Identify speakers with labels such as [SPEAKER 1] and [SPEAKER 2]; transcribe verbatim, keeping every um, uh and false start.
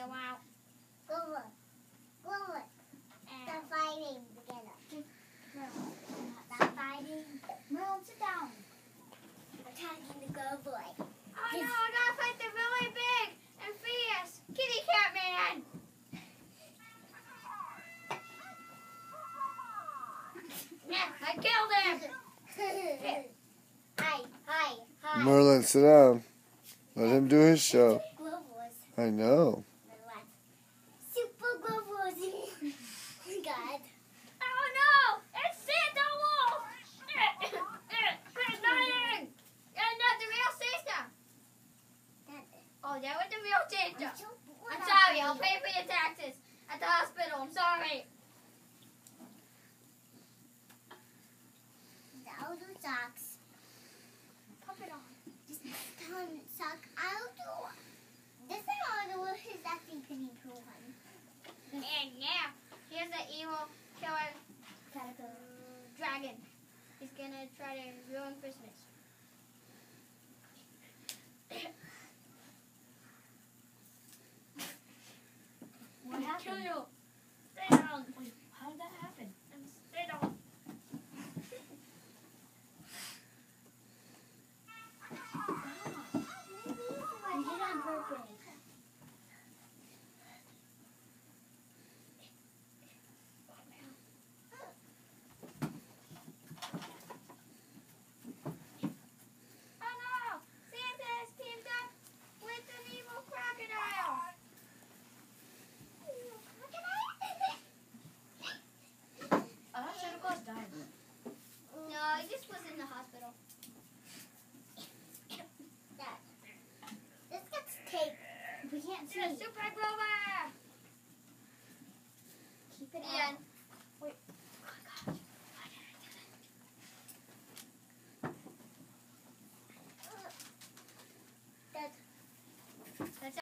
[SPEAKER 1] a while.
[SPEAKER 2] Go look. Go look. They're fighting together.
[SPEAKER 1] No, not fighting. No, sit down.
[SPEAKER 2] Attacking the girl boy.
[SPEAKER 1] Oh no, I gotta fight the really big and fierce kitty cat man. Yeah, I killed him.
[SPEAKER 2] Hi, hi, hi.
[SPEAKER 3] Merlin, sit down. Let him do his show.
[SPEAKER 2] Globals.
[SPEAKER 3] I know.
[SPEAKER 2] Super globals. God.
[SPEAKER 1] Oh no, it's Santa Wolf. It's lying. That's not the real Santa. Oh, that was the real Santa. I'm sorry, I'll pay for your taxes at the hospital. I'm sorry.
[SPEAKER 2] The older socks.
[SPEAKER 1] Pop it on.
[SPEAKER 2] Just tell him sock. I'll do. This is all the his acting pretty cool one.
[SPEAKER 1] And yeah, here's the evil killer
[SPEAKER 2] Gotta go.
[SPEAKER 1] dragon. He's gonna try to ruin Christmas.